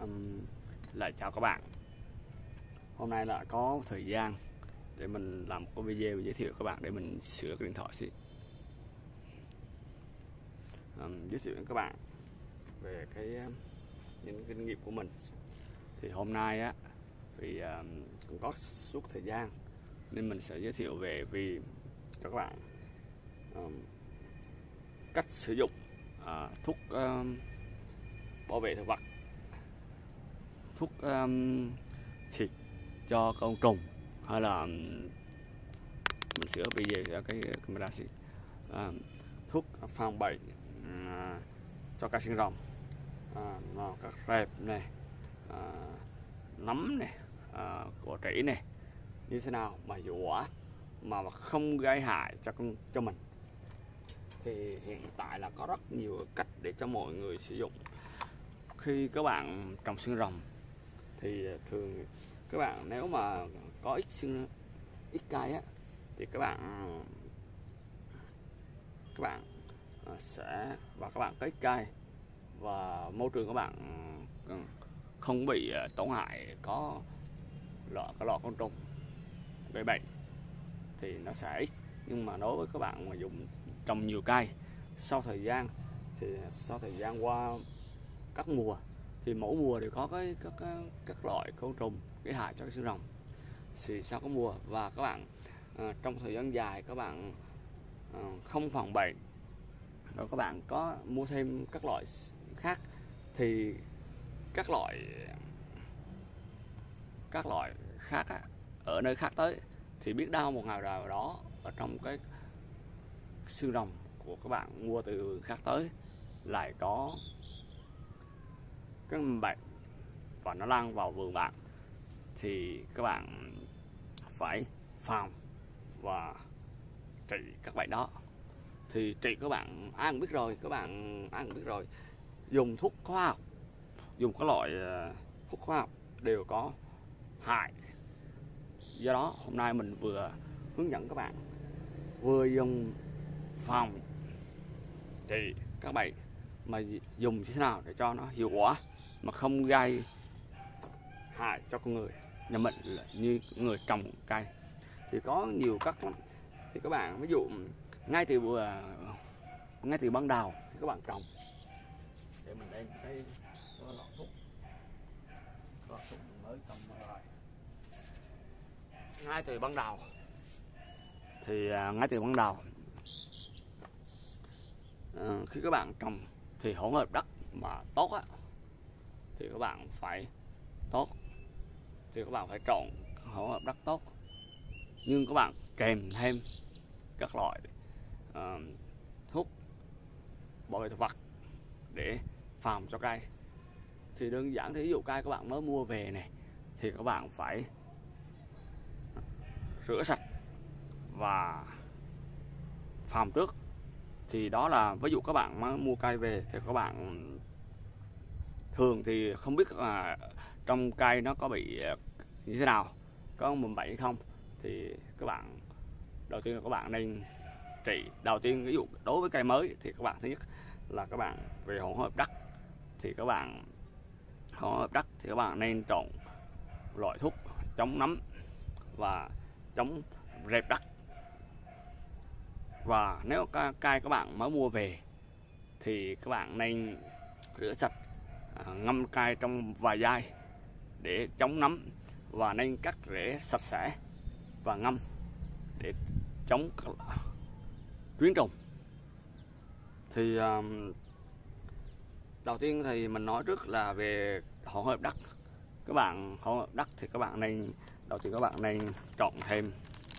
Lại chào các bạn. Hôm nay là có thời gian để mình làm một video giới thiệu các bạn để mình sửa cái điện thoại xí. Giới thiệu đến các bạn về những kinh nghiệm của mình. Thì hôm nay á thì cũng có suốt thời gian nên mình sẽ giới thiệu về cho các bạn cách sử dụng thuốc bảo vệ thực vật, thuốc xịt cho côn trùng, hay là mình sửa video cho cái camera xịt thuốc phòng bệnh cho cá sinh rồng, các rệp này, nấm này, cỏ trĩ này, như thế nào mà hiệu quả mà không gây hại cho mình. Thì hiện tại là có rất nhiều cách để cho mọi người sử dụng. Khi các bạn trồng xương rồng thì thường các bạn nếu mà có ít cây á thì các bạn sẽ các bạn cấy cây và môi trường các bạn không bị tổn hại có lọ côn trùng gây bệnh thì nó sẽ ít. Nhưng mà đối với các bạn mà trồng nhiều cây, sau thời gian qua các mùa thì mỗi mùa đều có các loại côn trùng gây hại cho xương rồng thì sau có mùa, và các bạn trong thời gian dài các bạn không phòng bệnh rồi các bạn có mua thêm các loại khác thì các loại khác ở nơi khác tới thì biết đâu một ngày nào đó ở trong cái xương rồng của các bạn mua từ khác tới lại có cái bệnh và nó lan vào vườn bạn, thì các bạn phải phòng và trị các bệnh đó. Thì trị các bạn ai cũng biết rồi, dùng thuốc hóa học, dùng các loại thuốc hóa học đều có hại. Do đó hôm nay mình vừa hướng dẫn các bạn vừa dùng phòng trị các bệnh mà dùng như thế nào để cho nó hiệu quả mà không gây hại cho con người nhà mình như người trồng cây. Thì có nhiều cách lắm. Thì các bạn ví dụ ngay từ ban đầu thì các bạn trồng, để mình đem cái lọ thuốc mới trồng lại. Ngay từ ban đầu khi các bạn trồng thì hỗn hợp đất mà tốt á thì các bạn phải trộn hỗn hợp đất tốt, nhưng các bạn kèm thêm các loại thuốc bảo vệ thực vật để phòng cho cây. Thì đơn giản, ví dụ cây các bạn mới mua về này thì các bạn phải rửa sạch và phòng trước. Thì đó là ví dụ các bạn mới mua cây về thì các bạn thường thì không biết là trong cây nó có bị như thế nào, có mầm bệnh hay không. Thì các bạn đầu tiên là các bạn nên trị. Đầu tiên ví dụ đối với cây mới thì các bạn thứ nhất là các bạn về hỗn hợp đất thì các bạn nên trộn loại thuốc chống nấm và chống rệp đất. Và nếu cây các bạn mới mua về thì các bạn nên rửa sạch, ngâm cây trong vài giây để chống nấm, và nên cắt rễ sạch sẽ và ngâm để chống tuyến trùng. Thì đầu tiên thì mình nói trước là về hỗn hợp đất. Hỗn hợp đất thì các bạn nên trộn thêm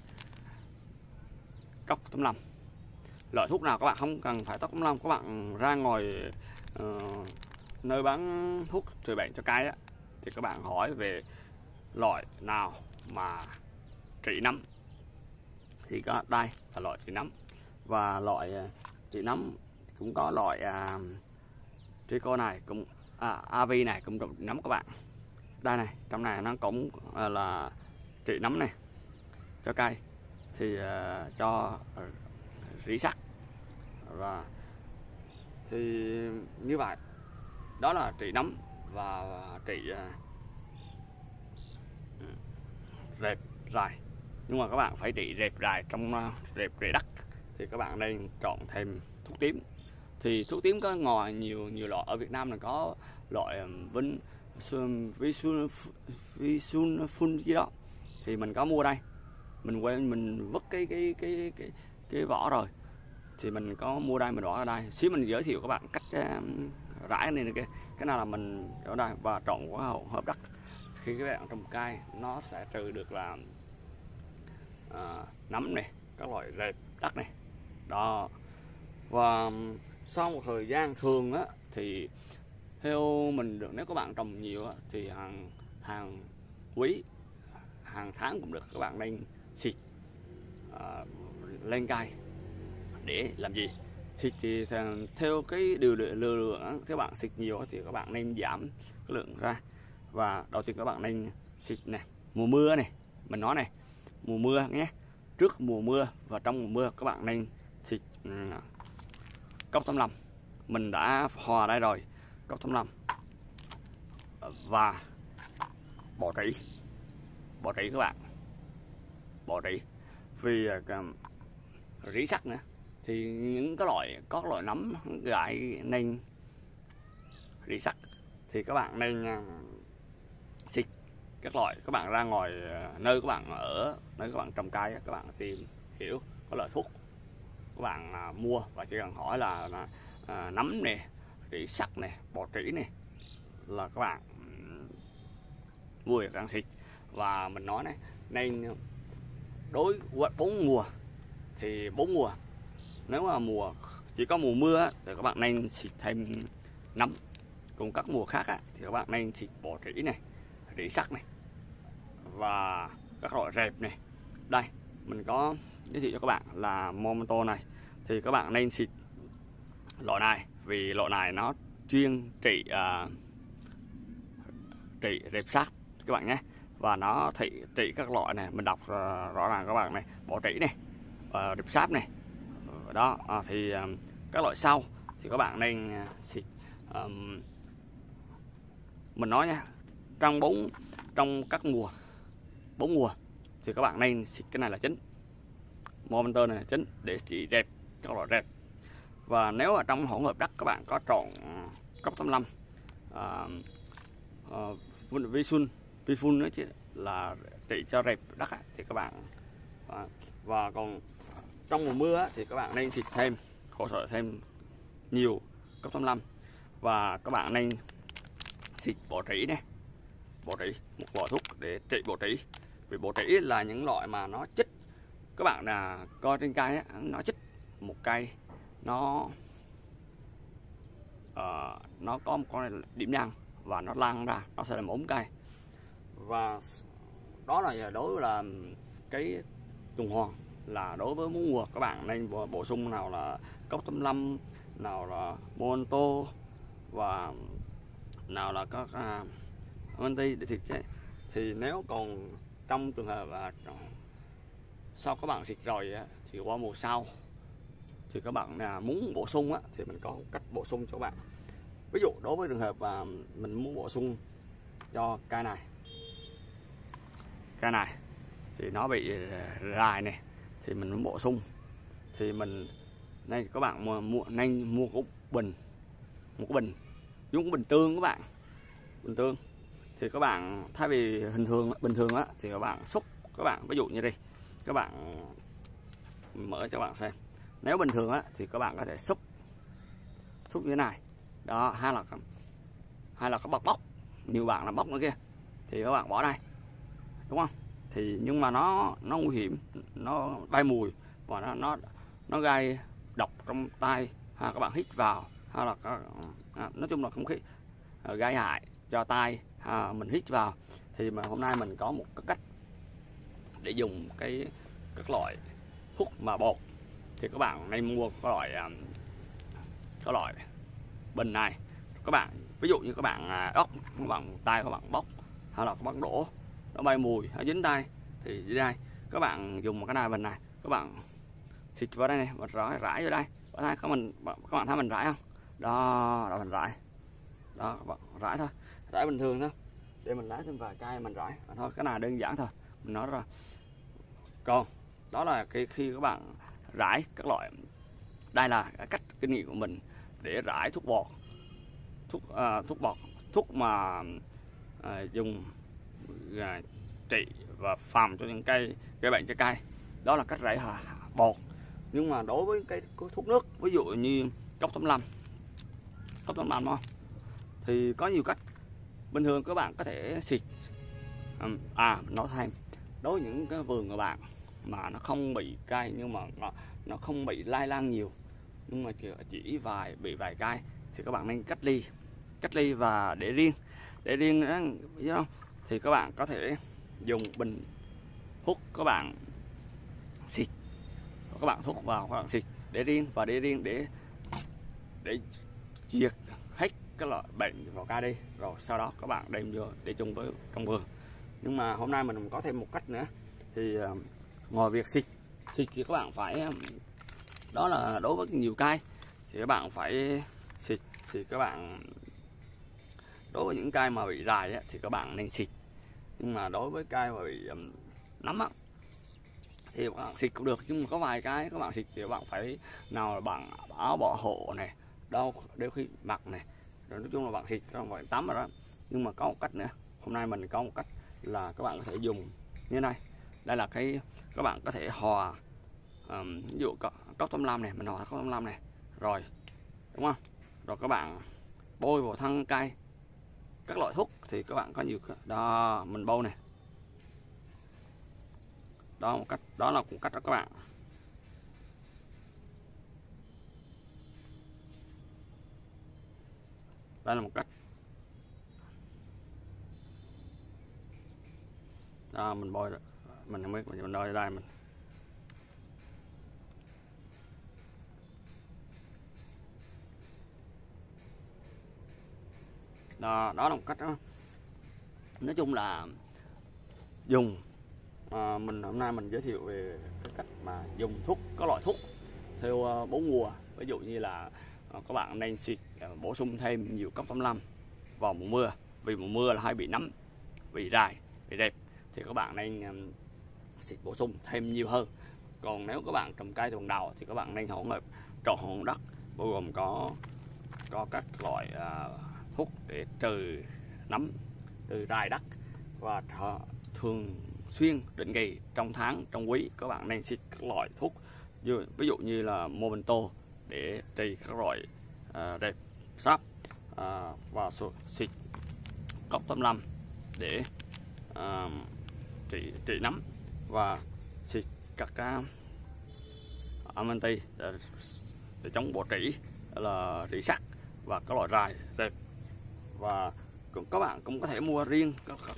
cốc 85. Loại thuốc nào các bạn không cần phải cốc 85, các bạn ra ngoài nơi bán thuốc trị bệnh cho cây á thì các bạn hỏi về loại nào mà trị nấm thì có đây là loại trị nấm. Và loại trị nấm cũng có loại Trico này cũng AV này cũng trị nấm các bạn. Đây này, trong này nó cũng là trị nấm này cho cây, thì cho rỉ sắt. Và thì như vậy đó là trị nấm. và trị rệp rải. Nhưng mà các bạn phải trị rệp rải trong rệp rễ đất thì các bạn nên chọn thêm thuốc tím. Thì thuốc tím có ngòi nhiều loại. Ở Việt Nam là có loại Visunfun gì đó, thì mình có mua đây, mình quên mình vứt cái vỏ rồi, thì mình có mua đây, mình bỏ ở đây. Xíu mình giới thiệu các bạn cách rải này kia. Cái nào là mình ở đây và trộn quá hỗn hợp đất. Khi các bạn trồng cay nó sẽ trừ được là nấm này, các loại rệp đất này đó. Và sau một thời gian thường á, thì theo mình được, nếu các bạn trồng nhiều á, thì hàng quý, hàng tháng cũng được, các bạn nên xịt lên cây. Để làm gì? Xịt thì theo cái điều lượng, các bạn xịt nhiều thì các bạn nên giảm cái lượng ra. Và đầu tiên các bạn nên xịt này, mùa mưa này, mình nói này, mùa mưa nhé, trước mùa mưa và trong mùa mưa các bạn nên xịt cốc 85. Mình đã hòa đây rồi, cốc 85 và bọ trĩ các bạn, bọ trĩ. Vì rỉ sắt nữa, thì những cái loại nấm gãi nên rỉ sắt thì các bạn nên xịt các loại. Các bạn ra ngoài nơi các bạn ở, nơi các bạn trồng cây, các bạn tìm hiểu có loại thuốc, các bạn mua và chỉ cần hỏi là nấm này, rỉ sắt này, bọ trĩ này, là các bạn mua các bạn xịt. Và mình nói này, nên đối với 4 mùa thì 4 mùa, nếu mà chỉ có mùa mưa thì các bạn nên xịt thêm nấm. Cùng các mùa khác thì các bạn nên xịt bọ trĩ này, rỉ sắt này và các loại rệp này. Đây mình có giới thiệu cho các bạn là Monto này, thì các bạn nên xịt loại này, vì loại này nó chuyên trị rệp sắt các bạn nhé. Và nó trị các loại này, mình đọc rõ ràng các bạn này, bọ trĩ này, rệp sáp này đó. Thì các loại sau thì các bạn nên xịt mình nói nha, trong các mùa 4 mùa thì các bạn nên xịt cái này là chính, Monster này là chính để trị rệp, các loại rệp. Và nếu ở trong hỗn hợp đất các bạn có trộn cốc 85 Vifun nữa chứ, là trị cho rệp đất thì các bạn và còn trong mùa mưa thì các bạn nên xịt thêm, hỗ trợ thêm nhiều cốc 85. Và các bạn nên xịt bọ trĩ này, bọ trĩ, một loại thuốc để trị bọ trĩ. Vì bọ trĩ là những loại mà nó chích, các bạn là coi trên cây nó chích một cây, nó có một con điểm nhăn và nó lan ra, nó sẽ làm ốm cây. Và đó là đối với là cái tuần hoàn, là đối với muốn mùa các bạn nên bổ sung nào là cốc 85, nào là Monto và nào là các anti để thịt chế. Thì nếu còn trong trường hợp sau các bạn xịt rồi thì qua mùa sau thì các bạn muốn bổ sung thì mình có cách bổ sung cho các bạn. Ví dụ đối với trường hợp mình muốn bổ sung cho cây này thì nó bị rài này, thì mình muốn bổ sung thì mình nên các bạn nên mua một cái bình giống cái bình tương các bạn, bình tương. Thì các bạn thay vì bình thường thì các bạn xúc, các bạn ví dụ như đây, các bạn mở cho các bạn xem. Nếu bình thường thì các bạn có thể xúc như thế này đó, hay là các bạn bóc, nhiều bạn là bóc nữa kia, thì các bạn bỏ đây, đúng không? Thì nhưng mà nó nguy hiểm, nó bay mùi và nó gây độc trong tai, hay các bạn hít vào, hay là nói chung là không khí gây hại cho tai mình hít vào. Thì mà hôm nay mình có một cái cách để dùng các loại thuốc mà bột. Thì các bạn nên mua các loại bình này. Các bạn ví dụ như các bạn ốc, các bạn tay các bạn bóc, hay là các bạn đổ, nó bay mùi, nó dính tay, thì dưới đây các bạn dùng một cái này, bình này, các bạn xịt vào đây này, và rải vào đây. Các bạn thấy mình rải không? Đó, là mình rải đó, các bạn rải thôi. rải bình thường thôi, để mình lấy thêm vài cây mình rải thôi, cái này đơn giản thôi mình nói ra. Còn đó là khi các bạn rải các loại, đây là cách kinh nghiệm của mình để rải thuốc bột, thuốc mà dùng trị và phòng cho những cây gây bệnh cho cây, đó là cách rải bột. Nhưng mà đối với cái thuốc nước, ví dụ như cốc 85 không, thì có nhiều cách. Bình thường các bạn có thể xịt, nói thêm, đối với những cái vườn của bạn mà nó không bị cây, nhưng mà nó không bị lai lan nhiều, nhưng mà chỉ bị vài cây, thì các bạn nên cách ly và để riêng đó, thì các bạn có thể dùng bình thuốc, các bạn xịt, các bạn thuốc vào, các bạn xịt để riêng để diệt hết cái loại bệnh vào cây đi, rồi sau đó các bạn đem vô để chung với trong vườn. Nhưng mà hôm nay mình có thêm một cách nữa, thì ngoài việc xịt thì các bạn phải, đó là đối với nhiều cây thì các bạn phải xịt, thì các bạn đối với những cây mà bị rài á, thì các bạn nên xịt. Nhưng mà đối với cây mà bị nấm á, thì các bạn xịt cũng được, nhưng mà có vài cái các bạn xịt thì các bạn phải nào là bằng áo bảo hộ này, đeo khi mặc này, rồi nói chung là bạn xịt trong vòng tắm rồi đó. Nhưng mà có một cách nữa, hôm nay mình có một cách là các bạn có thể dùng như này. Đây là các bạn có thể hòa, ví dụ cốc 85 này, mình hòa cốc 85 này, rồi đúng không, rồi các bạn bôi vào thân cây các loại thuốc, thì các bạn có nhiều đó, mình bôi này, đó một cách, đó là một cách đó các bạn. Đây là một cách. Đó, mình bôi, mình không biết, mình đôi đây mình. Đó là một cách đó. Nói chung là dùng, mình hôm nay mình giới thiệu về cái cách mà dùng thuốc, có loại thuốc theo 4 mùa. Ví dụ như là các bạn nên xịt bổ sung thêm nhiều cốc 85 vào mùa mưa, vì mùa mưa là hay bị nấm, bị rài, bị đẹp, thì các bạn nên xịt bổ sung thêm nhiều hơn. Còn nếu các bạn trồng cây trồng đầu thì các bạn nên hỗn hợp trộn đất, bao gồm có các loại thuốc để trừ nấm, trừ rài đất, và thường xuyên định kỳ trong tháng, trong quý các bạn nên xịt các loại thuốc, ví dụ như là Momento để trị các loại đẹp sáp, và xịt cốc 85 để trị nấm, và xịt các Amanti để chống bọ trĩ, là rỉ sắt và các loại rài đẹp. Và các bạn cũng có thể mua riêng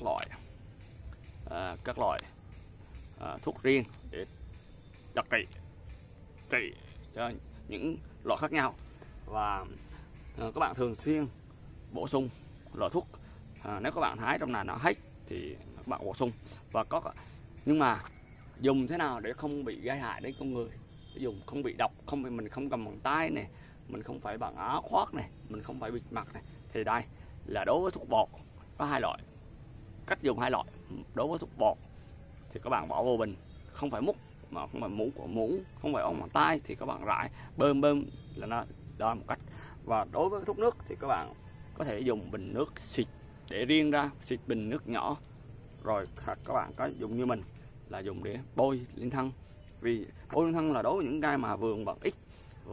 các loại thuốc riêng để đặc trị cho những loại khác nhau. Và các bạn thường xuyên bổ sung loại thuốc, nếu các bạn thấy trong này nó hết thì các bạn bổ sung. Và nhưng mà dùng thế nào để không bị gây hại đến con người, dùng không bị độc, mình không cầm bằng tay này, mình không phải bằng áo khoác này, mình không phải bịt mặt này, thì đây là đối với thuốc bột có hai loại, cách dùng hai loại. Đối với thuốc bột thì các bạn bỏ vô bình, không phải múc, mà không phải muỗng, không phải ống bằng tay, thì các bạn rải bơm là nó, đó là một cách. Và đối với thuốc nước thì các bạn có thể dùng bình nước xịt để riêng ra, xịt bình nước nhỏ, rồi các bạn có dùng như mình là dùng để bôi lên thân. Vì bôi lên thân là đối với những cây mà vườn bằng ít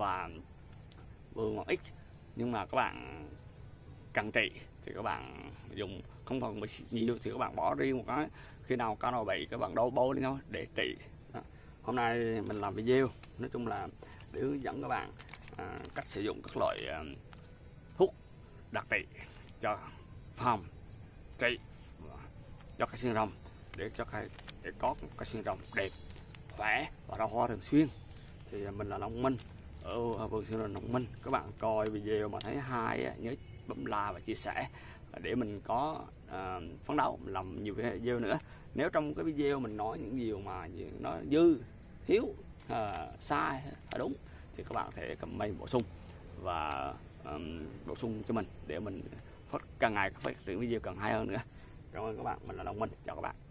nhưng mà các bạn cần trị thì các bạn dùng không còn bị nhiều, thì các bạn bỏ riêng một cái, khi nào cao nào bị các bạn bôi lên thôi để trị. Đó. Hôm nay mình làm video nói chung là để hướng dẫn các bạn cách sử dụng các loại thuốc đặc trị cho phòng trị cho cây xương rồng, để có cây xương rồng đẹp, khỏe và ra hoa thường xuyên. Thì mình là Nông Minh ở vườn xương rồng Nông Minh. Các bạn coi video mà thấy hay nhớ bấm like và chia sẻ để mình có phấn đấu làm nhiều video nữa. Nếu trong cái video mình nói những điều mà nó dư, thiếu, sai hay đúng thì các bạn có thể comment bổ sung và bổ sung cho mình để mình càng ngày phát triển video càng hay hơn nữa. Cảm ơn các bạn, mình là Long Minh, chào các bạn.